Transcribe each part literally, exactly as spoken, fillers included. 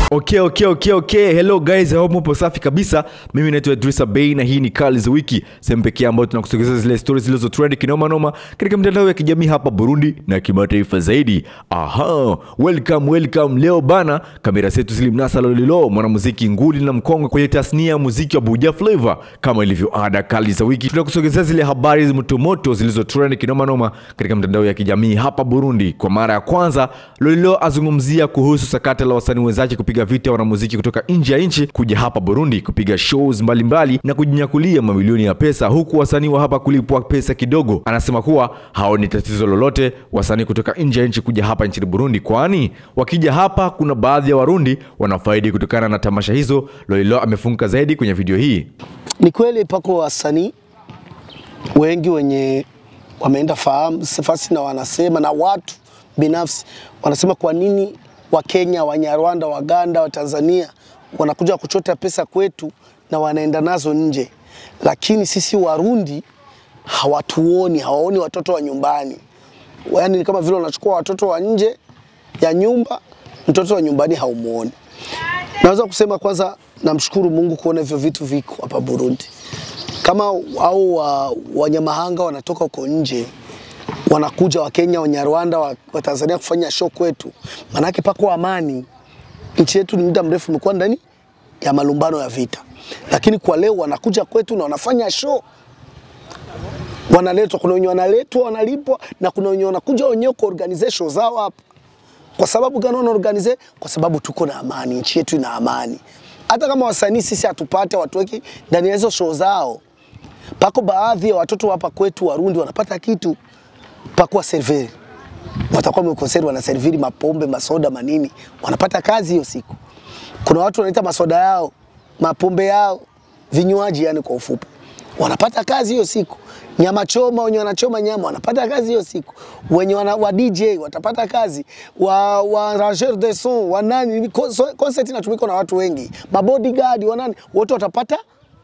Okay, okay, okay, okay. Hello guys, I hope mpo safi kabisa. Mimi naitwa Idrisa Bey na hii ni Kali Wiki. Sehemu pekee ambayo tunakusogezea zile stories zilizo trend kinoma noma katika mitandao ya kijamii hapa Burundi na kimataifa zaidi. Aha, welcome, welcome. Leo bana, kamera zetu zilimnasa Lolilo, mwanamuziki nguli na mkongwe kwenye tasnia ya muziki wa Buja Flavor. Kama ilivyo ada, Kali Wiki tunakusogezea zile habari moto zilizo trend kinoma noma katika mitandao ya kijamii hapa Burundi. Kwa mara ya kwanza, Lolilo azungumzia kuhusu sakata la wasanii wenzake kupiga vita wanamuziki kutoka nje ya nchi kuja hapa Burundi kupiga shows mbalimbali mbali, na kujinyakulia mamilioni ya pesa, huku wasanii wa hapa kulipwa pesa kidogo. Anasema kuwa haoni tatizo lolote wasanii kutoka nje ya nchi kuja hapa nchini Burundi, kwani wakija hapa kuna baadhi ya Warundi wanafaidi kutokana na tamasha hizo. Lolilo amefunguka zaidi kwenye video hii. Ni kweli pako wasanii wengi wenye wameenda fahamu sifasi na wanasema, na watu binafsi wanasema kwa nini wa Kenya, wa Nyarwanda, wa Uganda, wa Tanzania wanakuja kuchota pesa kwetu na wanaenda nazo nje. Lakini sisi Warundi hawatuoni, hawaoni watoto wa nyumbani. Yaani kama vile wanachukua watoto wa nje ya nyumba, mtoto wa nyumbani haumuoni. Naweza kusema kwanza namshukuru Mungu kuona hivyo vitu viko hapa Burundi. Kama au wanyamahanga wanatoka huko nje, wanakuja wa Kenya, wa Nyarwanda, wa, wa Tanzania kufanya show kwetu, manake pako amani. Nchi yetu ni muda mrefu imekuwa ndani ya malumbano ya vita. Lakini kwa leo wanakuja kwetu na wanafanya show. Wanaletwa, kuna wenye wanaletwa wanalipwa, na kuna wenye wanakuja wenyewe ku organize show zao hapa. Kwa sababu gani wana organize? Kwa sababu tuko na amani, nchi yetu ina amani. Hata kama wasanii sisi hatupate watu wengi ndani ya hizo show zao, pako baadhi ya watoto hapa kwetu Warundi wanapata kitu. Pakuwa serveri, watakuwa mkonseri wanaserviri mapombe, masoda, manini, wanapata kazi hiyo siku. Kuna watu wanaita masoda yao, mapombe yao, vinywaji yani kwa ufupi, wanapata kazi hiyo siku. Nyama choma, wenye wanachoma nyama wanapata kazi hiyo siku. Wenye wana, wa D J watapata kazi, wa wa rangeur de son, wa nani, concert inatumika na watu wengi, mabodyguard, wa nani, wote watapata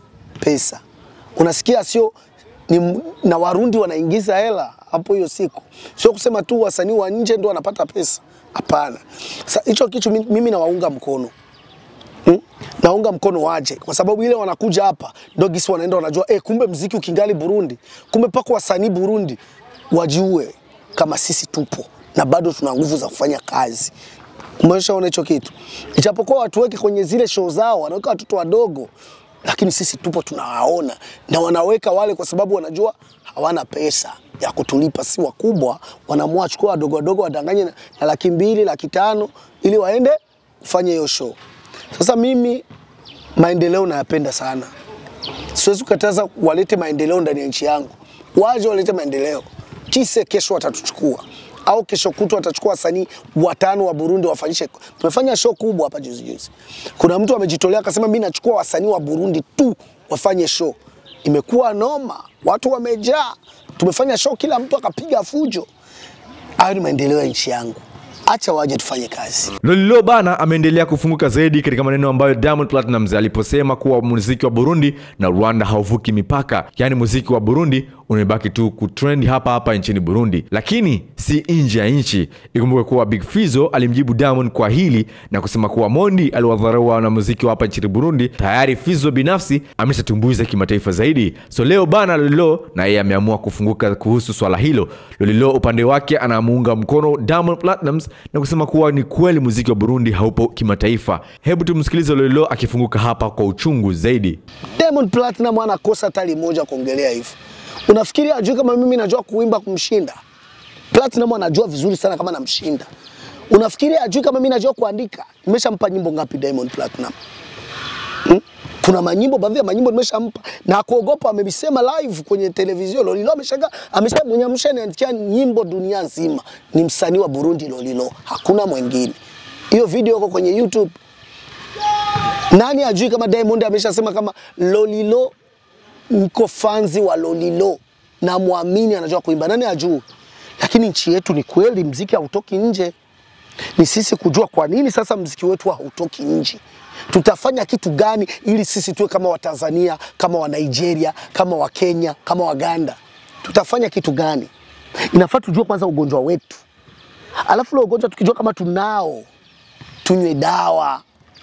pesa. Unasikia sio ni na Warundi wanaingiza hela hapo hiyo siku. Sio kusema tu wasanii wa nje ndio wanapata pesa. Hapana. Sasa hicho kitu mimi nawaunga mkono. Hmm? Naunga mkono waje, kwa sababu ile wanakuja hapa ndio gisi wanaenda wanajua eh, kumbe muziki ukingali Burundi, kumbe pako wasanii Burundi, wajue kama sisi tupo na bado tuna nguvu za kufanya kazi. Umeshaona hicho kitu. Ijapokuwa watu weke kwenye zile show zao wanaweka watoto wadogo, lakini sisi tupo tunawaona, na wanaweka wale kwa sababu wanajua hawana pesa ya kutulipa, si wakubwa, wanaamua chukua wadogo wadogo wadanganye na, na laki mbili, laki tano ili waende kufanya hiyo show. Sasa mimi maendeleo nayapenda sana. Siwezi kukataza walete maendeleo ndani ya nchi yangu. Waje walete maendeleo. Kise kesho watatuchukua, au kesho kutu watachukua wasanii watano wa Burundi wafanyishe. Tumefanya show kubwa hapa juzi juzi. Kuna mtu amejitolea akasema mimi nachukua wasanii wa Burundi tu wafanye show. Imekuwa noma, watu wamejaa. Tumefanya show kila mtu akapiga fujo. Hayo ni maendeleo ya nchi yangu. Acha waje tufanye kazi. Lolilo bana ameendelea kufunguka zaidi katika maneno ambayo Diamond Platnumz aliposema kuwa muziki wa Burundi na Rwanda hauvuki mipaka. Yaani muziki wa Burundi unabaki tu kutrend hapa hapa nchini Burundi, lakini si nje ya nchi. Ikumbuke kuwa Big Fizzo alimjibu Diamond kwa hili na kusema kuwa Mondi aliwadharau na muziki wa hapa nchini Burundi. Tayari Fizzo binafsi ameshatumbuiza kimataifa zaidi. So leo bana Lolilo na yeye ameamua kufunguka kuhusu swala hilo. Lolilo upande wake anamuunga mkono Diamond Platnumz na kusema kuwa ni kweli muziki wa Burundi haupo kimataifa. Hebu tumsikilize Lolilo akifunguka hapa kwa uchungu zaidi. Diamond Platnumz anakosa tali moja kuongelea hivi. Unafikiri ajui kama mimi najua kuimba kumshinda? Platnumz anajua vizuri sana kama namshinda. Unafikiri ajui kama mimi najua kuandika? Nimeshampa nyimbo ngapi Diamond Platnumz? Hmm? Kuna manyimbo, baadhi ya manyimbo nimeshampa, na kuogopa amebisema live kwenye televizio. Lolilo ameshanga ameshamnyamsha niandikia nyimbo dunia nzima. Ni msanii wa Burundi Lolilo, hakuna mwingine. Hiyo video iko kwenye YouTube. Nani ajui kama Diamond ameshasema kama Lolilo niko fanzi wa Lolilo na muamini anajua kuimba? Nani ajui? Lakini nchi yetu ni kweli muziki hautoki nje. Ni sisi kujua kwa nini sasa muziki wetu hautoki nje. Tutafanya kitu gani ili sisi tuwe kama wa Tanzania, kama wa Nigeria, kama wa Kenya, kama wa Uganda? Tutafanya kitu gani? Inafaa tujue kwanza ugonjwa wetu. Alafu ule ugonjwa tukijua kama tunao, tunywe dawa.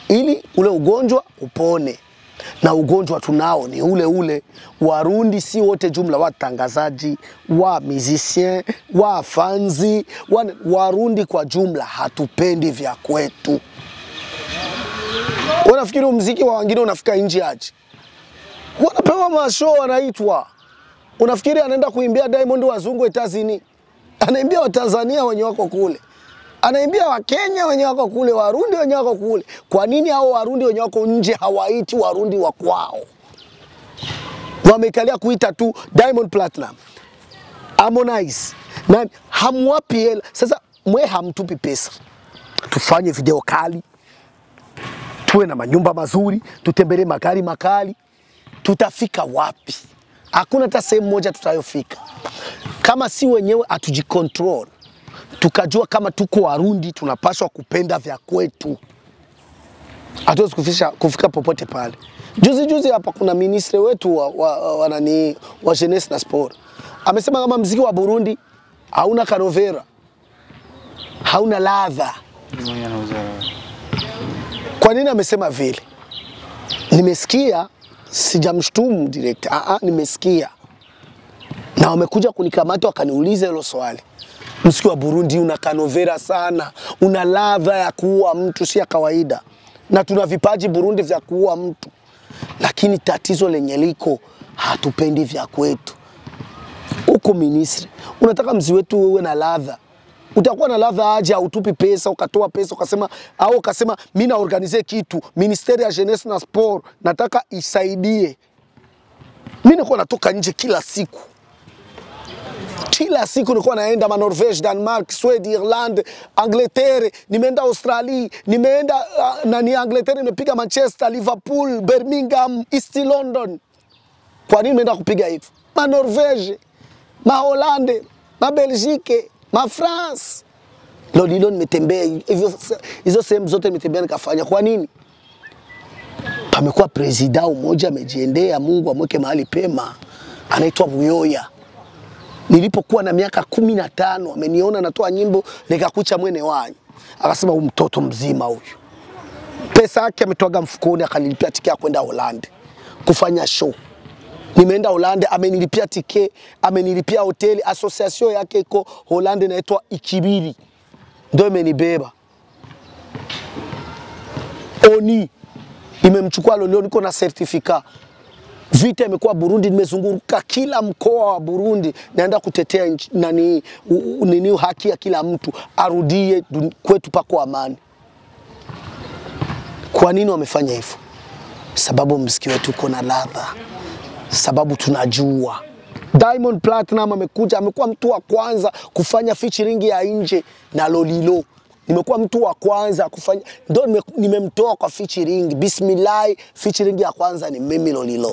ili ule ugonjwa upone. Na ugonjwa tunao ni ule ule. Warundi si wote jumla, watangazaji, wa musicien, wa fanzi, wa, Warundi kwa jumla hatupendi vya kwetu. Unafikiri muziki wa wengine unafika nje aje? Wanapewa mashow wanaitwa. Unafikiri anaenda kuimbia Diamond wazungu etazini? Anaimbia wa Tanzania wenye wako kule. Anaimbia wa Kenya wenye wako kule, Warundi wenye wako kule. Kwa nini hao Warundi wenye wako nje hawaiti Warundi wa kwao? Wamekalia kuita tu Diamond Platinum, Harmonize. Na hamwapi hela. Sasa mwe hamtupi pesa. Tufanye video kali. Tuwe na manyumba mazuri, tutembelee magari makali. Tutafika wapi? Hakuna hata sehemu moja tutayofika. Kama si wenyewe atujikontrol. Tukajua kama tuko Warundi tunapaswa kupenda vya kwetu. Hatuwezi kufika kufika popote pale. Juzi juzi hapa kuna ministre wetu wa wa, wa, nani, wa jeunesse na sport. Amesema kama muziki wa Burundi hauna karovera. Hauna ladha. Kwa nini amesema vile? Nimesikia, sijamshtumu direct. Ah ah, nimesikia. Na wamekuja kunikamata wakaniuliza hilo swali. Muziki wa Burundi una kanovera sana, una ladha ya kuua mtu si ya kawaida. Na tuna vipaji Burundi vya kuua mtu. Lakini tatizo lenye liko hatupendi vya kwetu. Uko ministry, unataka muziki wetu uwe na ladha. Utakuwa na ladha aje utupi pesa, ukatoa pesa ukasema au ukasema mimi na organize kitu, Ministeri ya Jeunesse na Sport nataka isaidie. Mimi niko natoka nje kila siku. Kila siku nilikuwa naenda ma Norvège, Denmark, Sweden, Ireland, Angleterre, nimeenda Australia, nimeenda uh, nani Angleterre, nimepiga Manchester, Liverpool, Birmingham, East London. Kwa nini nimeenda kupiga hivyo? Ma Norvège, ma Hollande, ma Belgique, ma France. Lolilo nimetembea hivyo, hizo sehemu zote nimetembea nikafanya. Kwa nini? Pamekuwa president mmoja amejiendea, Mungu amweke mahali pema, anaitwa Buyoya. Nilipokuwa na miaka kumi na tano ameniona natoa nyimbo nikakucha mwene wanyu. Akasema huyu mtoto mzima huyu. Pesa yake ametoaga mfukoni akanilipia tiketi kwenda Holland kufanya show. Nimeenda Holland, amenilipia tiketi, amenilipia hoteli, association yake iko Holland inaitwa Ikibiri. Ndio imenibeba. Oni imemchukua Lolilo, niko na certificate. Vita imekuwa Burundi, nimezunguka kila mkoa wa Burundi, naenda kutetea nani nini haki ya kila mtu arudie kwetu pako amani. Kwa nini wamefanya hivyo? Sababu muziki wetu uko na ladha. Sababu tunajua Diamond Platinum amekuja, amekuwa mtu wa kwanza kufanya featuring ya nje na Lolilo. Nimekuwa mtu wa kwanza kufanya, ndio nimemtoa kwa featuring. Bismillah, featuring ya kwanza ni mimi Lolilo.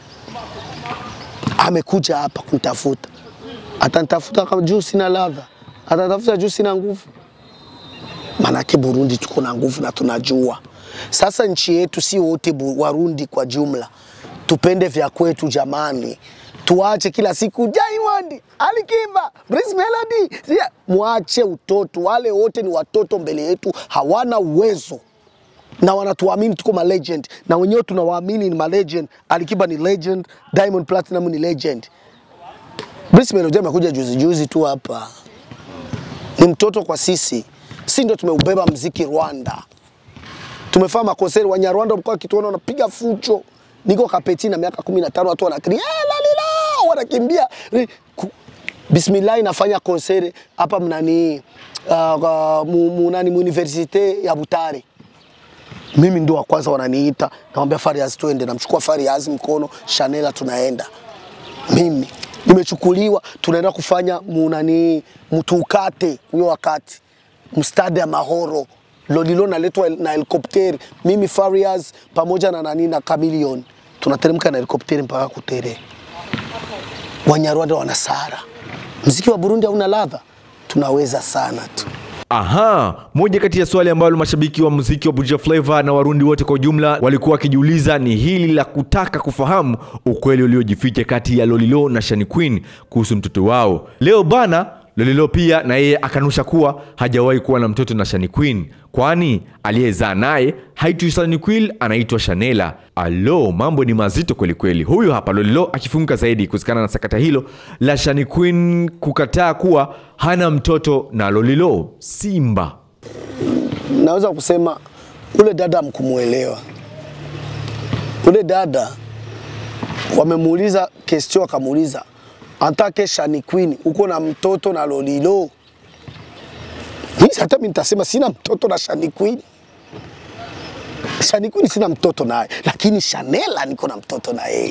Amekuja hapa kunitafuta. Atanitafuta kama juu sina ladha. Atatafuta juu sina nguvu. Manake Burundi tuko na nguvu na tunajua. Sasa nchi yetu si wote Warundi kwa jumla. Tupende vya kwetu jamani. Tuache kila siku Diamond, Alikiba, Breeze Melody. Muache utoto. Wale wote ni watoto mbele yetu, hawana uwezo. Na wanatuamini tuko ma legend, na wenyewe tunawaamini ni ma legend. Alikiba ni legend, Diamond Platinum ni legend. Breeze Melody amekuja juzi juzi tu hapa. Ni mtoto kwa sisi. Si ndio tumeubeba muziki Rwanda. Tumefanya makonseri wa Nyarwanda mkoa kituona wanapiga fujo. Niko kapeti na miaka kumi na tano watu wanakiri, "Eh, Lolilo!" wanakimbia. Bismillah inafanya konseri hapa mnani uh, mu nani universite ya Butare. Mimi ndo wa kwanza wananiita, naomba Fariaz twende, namchukua Fariaz mkono, Chanela tunaenda. Mimi nimechukuliwa tunaenda kufanya munani mtukate huyo wakati. Mstadi ya Mahoro. Lolilo naletwa na helikopteri. Mimi Fariaz pamoja na nani na Chameleone. Tunateremka na helikopteri mpaka Kutere. Wanyarwanda wanasara. Muziki wa Burundi hauna ladha. Tunaweza sana tu. Aha, moja kati ya swali ambalo mashabiki wa muziki wa Buja Flavor na Warundi wote kwa jumla walikuwa wakijiuliza ni hili la kutaka kufahamu ukweli uliojificha kati ya Lolilo na Shani Queen kuhusu mtoto wao. Leo bana Lolilo pia na yeye akanusha kuwa hajawahi kuwa na mtoto na Shani Queen, kwani aliyezaa naye haitwi Shani Queen, anaitwa Shanela. Alo, mambo ni mazito kweli kweli. Huyu hapa Lolilo akifunguka zaidi kusikana na sakata hilo la Shani Queen kukataa kuwa hana mtoto na Lolilo. Simba, naweza kusema ule dada mkumuelewa. Ule dada wamemuuliza question, akamuuliza antake Shani Queen uko na mtoto na Lolilo? Mimi hata mimi nitasema sina mtoto na Shani Queen. Shani Queen sina mtoto naye, lakini Shanela niko na mtoto na yeye.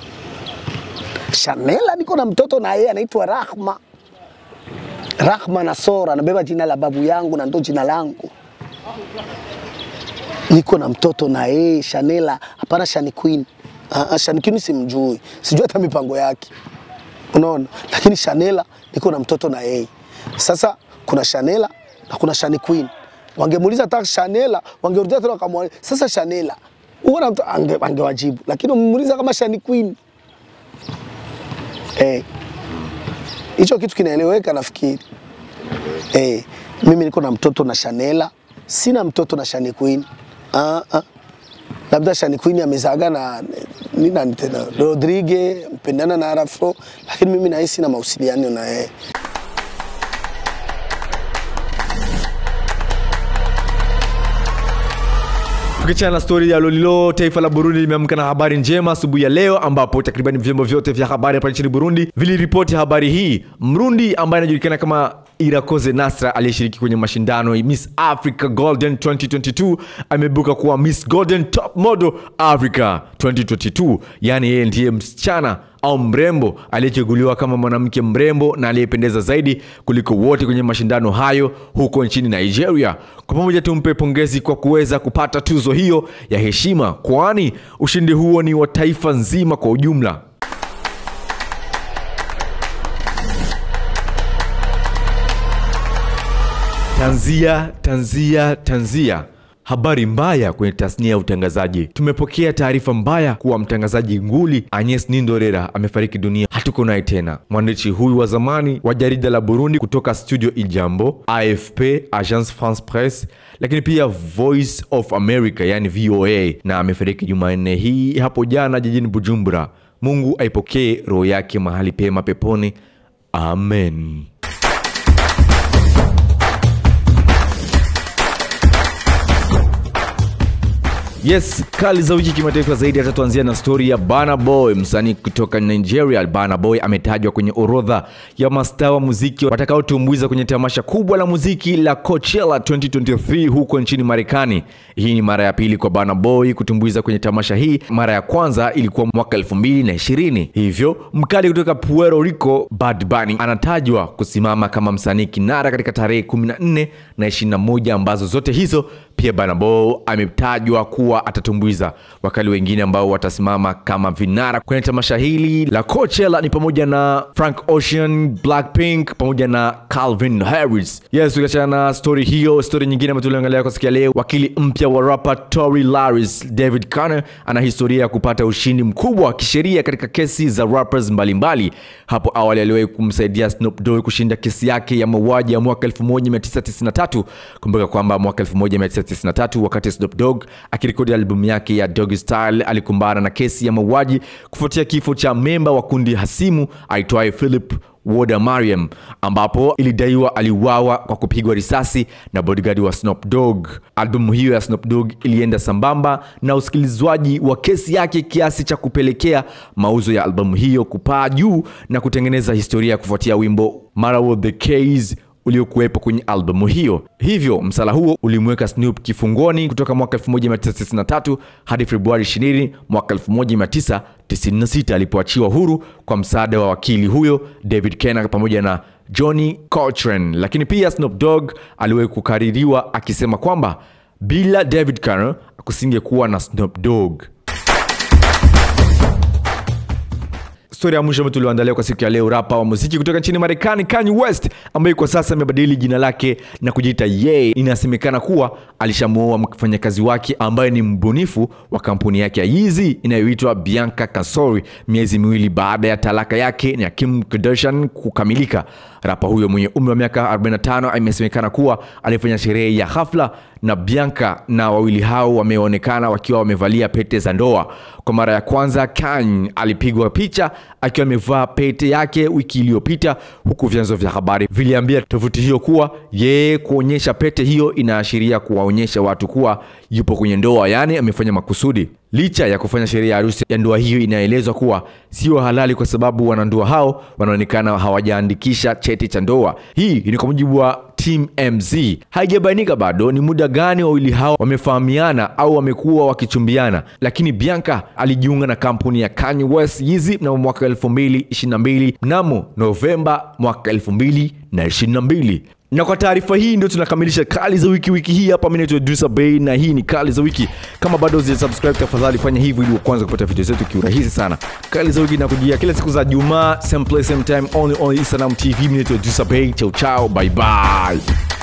Shanela niko na mtoto na yeye, anaitwa Rahma. Rahma na Sora, anabeba jina la babu yangu na ndo jina langu. Niko na mtoto na yeye Shanela, hapana Shani Queen. Ah, Shani Queen simjui, sijui hata mipango yake. Unaona? Lakini Shanela niko na mtoto na yeye. Sasa kuna Shanela na kuna Shani Queen. Wangemuuliza hata Shanela, wangerudia tena kama sasa Shanela uko na mtoto, ange, angewajibu. Lakini umuuliza kama Shani Queen. Eh. Hicho kitu kinaeleweka nafikiri. Eh, mimi niko na mtoto na Shanela, sina mtoto na Shani Queen. Ah ah. Labda Shani Queen amezaga na nini tena Rodrigue, mpendana na Arafro, lakini mimi na yeye sina mahusiano na yeye. Tukiachana na story ya Lolilo, taifa la Burundi limeamka na habari njema asubuhi ya leo, ambapo takriban vyombo vyote vya habari hapa nchini Burundi viliripoti habari hii. Mrundi ambaye anajulikana kama Irakoze Nasra aliyeshiriki kwenye mashindano ya Miss Africa Golden twenty twenty-two amebuka kuwa Miss Golden Top Model Africa twenty twenty-two. Yani yeye ndiye msichana au mrembo aliyechaguliwa kama mwanamke mrembo na aliyependeza zaidi kuliko wote kwenye mashindano hayo huko nchini Nigeria. Kwa pamoja tumpe pongezi kwa kuweza kupata tuzo hiyo ya heshima, kwani ushindi huo ni wa taifa nzima kwa ujumla. Tanzia, tanzia, tanzia. Habari mbaya kwenye tasnia ya utangazaji. Tumepokea taarifa mbaya kuwa mtangazaji nguli Agnes Nindorera amefariki dunia. Hatuko naye tena. Mwandishi huyu wa zamani wa jarida la Burundi kutoka studio Ijambo, A F P, Agence France Presse, lakini pia Voice of America yani V O A, na amefariki Jumanne hii hapo jana jijini Bujumbura. Mungu aipokee roho yake mahali pema peponi. Amen. Yes, kali za wiki kimataifa zaidi. Hata tuanzia na story ya Burna Boy, msanii kutoka Nigeria. Burna Boy ametajwa kwenye orodha ya mastaa wa muziki watakaotumbuiza kwenye tamasha kubwa la muziki la Coachella twenty twenty-three huko nchini Marekani. Hii ni mara ya pili kwa Burna Boy kutumbuiza kwenye tamasha hii. Mara ya kwanza ilikuwa mwaka elfu mbili na ishirini. Hivyo, mkali kutoka Puerto Rico, Bad Bunny, anatajwa kusimama kama msanii kinara katika tarehe kumi na nne na ishirini na moja ambazo zote hizo pia Burna Boy ametajwa kuwa atatumbuiza. Wakali wengine ambao watasimama kama vinara kwenye tamasha hili la Coachella ni pamoja na Frank Ocean, Blackpink pamoja na Calvin Harris. Yes, tukiachana na story hiyo, story nyingine ambayo tuliangalia kwa siku ya leo, wakili mpya wa rapper Tory Lanez, David Hana, ana historia ya kupata ushindi mkubwa wa kisheria katika kesi za rappers mbalimbali. Hapo awali aliwahi kumsaidia Snoop Dogg kushinda kesi yake ya mauaji ya mwaka elfu moja mia tisa tisini na tatu. Kumbuka kwamba mwaka elfu moja mia tisa tisini na tatu wakati Snoop Dogg akirekodi albamu yake ya Doggy Style alikumbana na kesi ya mauaji kufuatia kifo cha memba wa kundi hasimu aitwaye Philip Woda Mariam, ambapo ilidaiwa aliuawa kwa kupigwa risasi na bodyguard wa Snoop Dogg. Albamu hiyo ya Snoop Dogg ilienda sambamba na usikilizwaji wa kesi yake kiasi cha kupelekea mauzo ya albamu hiyo kupaa juu na kutengeneza historia kufuatia wimbo Mara the Case uliokuwepo kwenye albamu hiyo. Hivyo msala huo ulimweka Snoop kifungoni kutoka mwaka elfu moja mia tisa tisini na tatu hadi Februari ishirini mwaka elfu moja mia tisa tisini na sita alipoachiwa huru kwa msaada wa wakili huyo David Hana pamoja na Johnny Cochran. Lakini pia Snoop Dogg aliwahi kukaririwa akisema kwamba bila David Hana kusingekuwa na Snoop Dogg. Story ya mwisho ambayo tulioandalia kwa siku ya leo, rapa wa muziki kutoka nchini Marekani Kanye West ambaye kwa sasa amebadili jina lake na kujiita Ye. Inasemekana kuwa alishamuoa mfanyakazi wake ambaye ni mbunifu wa kampuni yake ya Yeezy inayoitwa Bianca Kasori miezi miwili baada ya talaka yake na Kim Kardashian kukamilika. Rapa huyo mwenye umri wa miaka arobaini na tano imesemekana kuwa alifanya sherehe ya hafla na Bianca na wawili hao wameonekana wakiwa wamevalia pete za ndoa. Kwa mara ya kwanza Kanye alipigwa picha akiwa amevaa pete yake wiki iliyopita, huku vyanzo vya habari viliambia tovuti hiyo kuwa yeye kuonyesha pete hiyo inaashiria kuwaonyesha watu kuwa yupo kwenye ndoa, yani amefanya makusudi. Licha ya kufanya sherehe ya harusi ya ndoa hiyo, inaelezwa kuwa sio halali kwa sababu wanandoa hao wanaonekana hawajaandikisha cheti cha ndoa. Hii ni kwa mujibu wa Team M Z. Haijabainika bado ni muda gani wawili hao wamefahamiana au wamekuwa wakichumbiana, lakini Bianca alijiunga na kampuni ya Kanye West Yeezy mnamo mwaka elfu mbili ishirini na mbili mnamo Novemba mwaka elfu mbili ishirini na mbili. Na kwa taarifa hii ndio tunakamilisha Kali za Wiki wiki hii hapa. Mimi naitwa Idrisa Bey na hii ni Kali za Wiki. Kama bado hujasubscribe, tafadhali fanya hivyo ili kwanza kupata video zetu kiurahisi sana. Kali za Wiki inakujia kila siku za Jumaa, same place same time, only on Instagram T V. Mimi naitwa Idrisa Bey. Ciao ciao, bye bye.